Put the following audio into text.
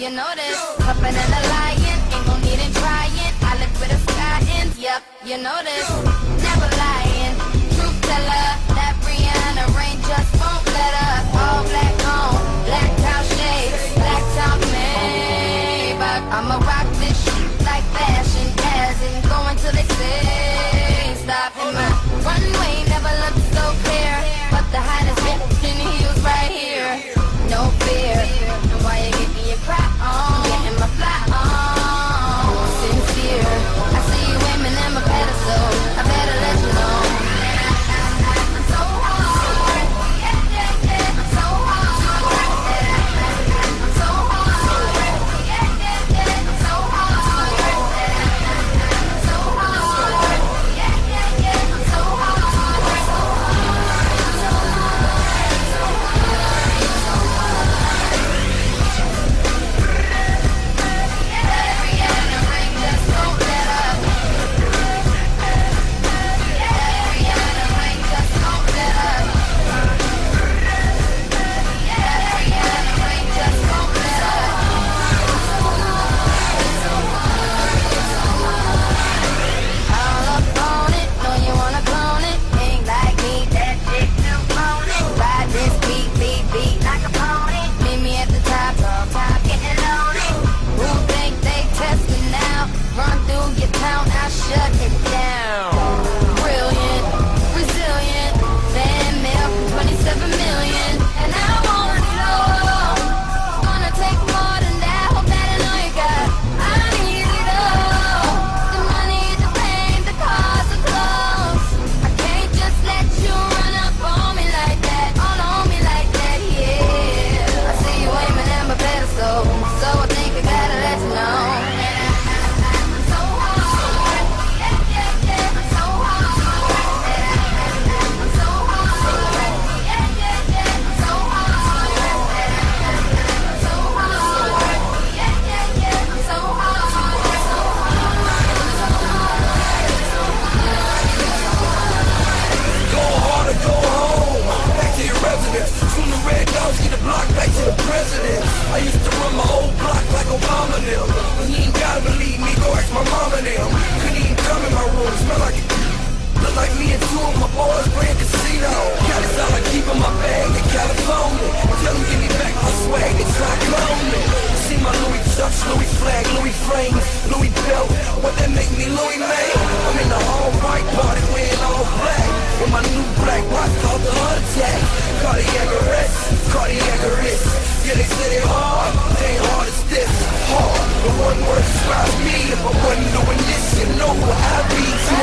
you know this. Tougher than a lion, ain't gon' need it trying. I live with a sky in, yep, you know this. Never lying, truth teller. That Brianna rain just won't let up. All black on, black cow shades, black top Maybach. I'ma rock this shit like fashion, as in going till they say stop. And my runway never looked so clear, but the hottest bitch in heels right here. No fear, and why you give me a cry on, getting my fly on, sincere. I see you aiming at my pedestal, I better let you know. I'm so hard, yeah, yeah, yeah, I'm so hard, I'm so hard, yeah, yeah, yeah, I'm so hard, I'm so hard, yeah, yeah, yeah, I'm so hard. Shut it down. Brilliant, resilient, fan mail from 27 million. And I want it all. Gonna take more than that. Hope that I know you got. I need it all. The money, the pain, the cars, the clothes. I can't just let you run up on me like that. All on me like that, yeah. I see you aiming at my pedestal, so I think I gotta let you know. From the red dogs, get the block back to the president. I used to run my whole block like Obama them. And you ain't gotta believe me, go ask my mama them. Couldn't even come in my room, smell like it. Look like me and two of my boys playing casino. Got this all I keep in my bag in California. Tell them give me back my swag, they try to clone me. See my Louis chucks, Louis flag, Louis frames, Louis belt. What that make me, Louis May? I'm in the all white party wearing all black. With my new black watch called the heart attack. Cardiac arrest, cardiac arrest. Yeah, they say they hard, they ain't hard as this. Hard, but one word describes me. If I wasn't doing this, you know who I be.